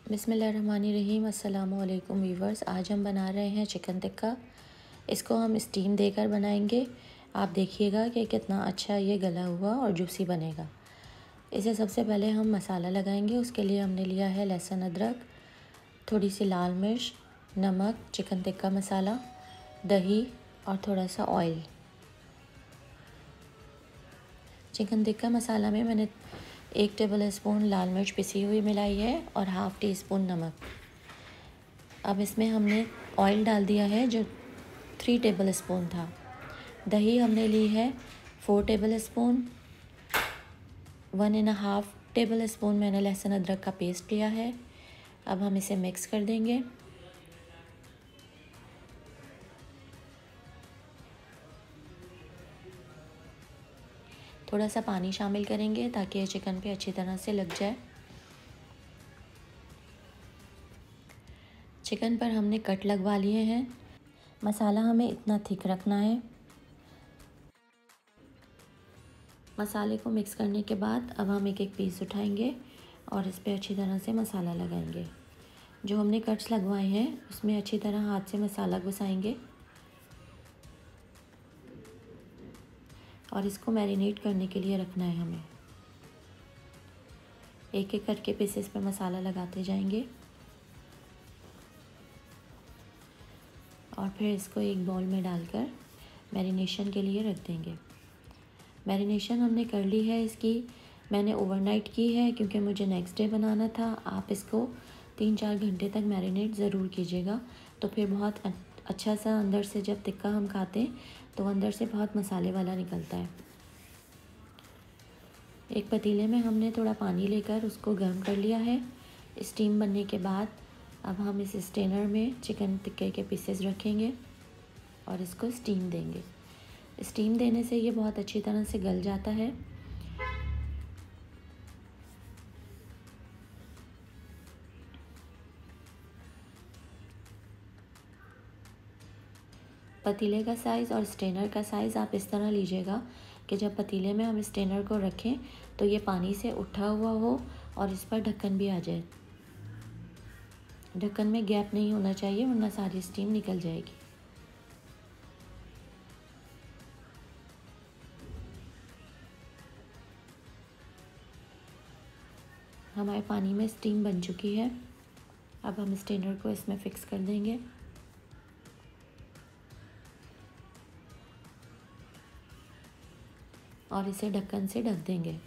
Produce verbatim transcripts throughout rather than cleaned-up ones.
बिस्मिल्लाहिर्रहमानिर्रहीम। अस्सलामु अलैकुम वीवर्स। आज हम बना रहे हैं चिकन टिक्का। इसको हम स्टीम देकर बनाएंगे। आप देखिएगा कि कितना अच्छा ये गला हुआ और जूसी बनेगा। इसे सबसे पहले हम मसाला लगाएंगे। उसके लिए हमने लिया है लहसुन, अदरक, थोड़ी सी लाल मिर्च, नमक, चिकन टिक्का मसाला, दही और थोड़ा सा ऑयल। चिकन टिक्का मसाला में मैंने एक टेबल स्पून लाल मिर्च पिसी हुई मिलाई है और हाफ़ टी स्पून नमक। अब इसमें हमने ऑयल डाल दिया है जो थ्री टेबल स्पून था। दही हमने ली है four tablespoon. One and half tablespoon मैंने लहसुन अदरक का पेस्ट लिया है। अब हम इसे मिक्स कर देंगे। थोड़ा सा पानी शामिल करेंगे ताकि ये चिकन पे अच्छी तरह से लग जाए। चिकन पर हमने कट लगवा लिए हैं। मसाला हमें इतना थिक रखना है। मसाले को मिक्स करने के बाद अब हम एक एक पीस उठाएंगे और इस पर अच्छी तरह से मसाला लगाएंगे। जो हमने कट्स लगवाए हैं उसमें अच्छी तरह हाथ से मसाला घुसाएंगे और इसको मैरिनेट करने के लिए रखना है हमें। एक एक करके पीसेस पर मसाला लगाते जाएंगे और फिर इसको एक बाउल में डालकर मैरिनेशन के लिए रख देंगे। मैरिनेशन हमने कर ली है इसकी। मैंने ओवरनाइट की है क्योंकि मुझे नेक्स्ट डे बनाना था। आप इसको तीन चार घंटे तक मैरिनेट ज़रूर कीजिएगा, तो फिर बहुत अच्छा सा अंदर से जब टिक्का हम खाते हैं तो अंदर से बहुत मसाले वाला निकलता है। एक पतीले में हमने थोड़ा पानी लेकर उसको गर्म कर लिया है। स्टीम बनने के बाद अब हम इस स्टेनर में चिकन टिक्के के पीसेस रखेंगे और इसको स्टीम देंगे। स्टीम देने से ये बहुत अच्छी तरह से गल जाता है। पतीले का साइज़ और स्टेनर का साइज़ आप इस तरह लीजिएगा कि जब पतीले में हम स्टेनर को रखें तो ये पानी से उठा हुआ हो और इस पर ढक्कन भी आ जाए। ढक्कन में गैप नहीं होना चाहिए वरना सारी स्टीम निकल जाएगी। हमारे पानी में स्टीम बन चुकी है। अब हम स्टेनर को इसमें फ़िक्स कर देंगे और इसे ढक्कन से ढक देंगे।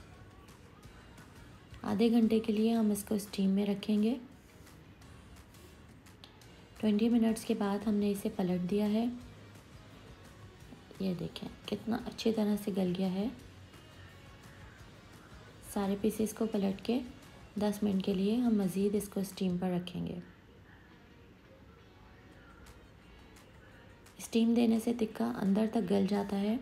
आधे घंटे के लिए हम इसको स्टीम में रखेंगे। ट्वेंटी मिनट्स के बाद हमने इसे पलट दिया है। ये देखें कितना अच्छी तरह से गल गया है। सारे पीसेस को पलट के दस मिनट के लिए हम मज़ीद इसको स्टीम पर रखेंगे। स्टीम देने से टिक्का अंदर तक गल जाता है।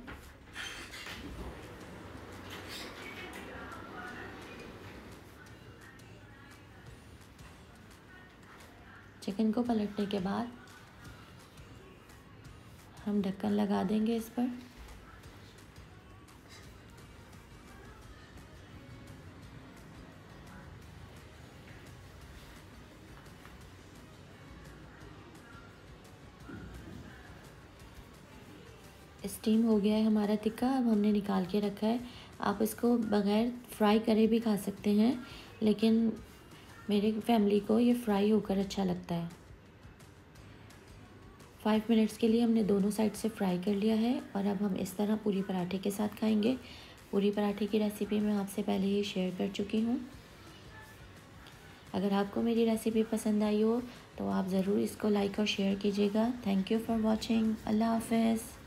चिकन को पलटने के बाद हम ढक्कन लगा देंगे इस पर। स्टीम हो गया है हमारा टिक्का। अब हमने निकाल के रखा है। आप इसको बगैर फ्राई करे भी खा सकते हैं, लेकिन मेरी फैमिली को ये फ्राई होकर अच्छा लगता है। फाइव मिनट्स के लिए हमने दोनों साइड से फ्राई कर लिया है और अब हम इस तरह पूरी पराठे के साथ खाएंगे। पूरी पराठे की रेसिपी मैं आपसे पहले ही शेयर कर चुकी हूँ। अगर आपको मेरी रेसिपी पसंद आई हो तो आप ज़रूर इसको लाइक और शेयर कीजिएगा। Thank you for watching. Allah हाफ़िज़।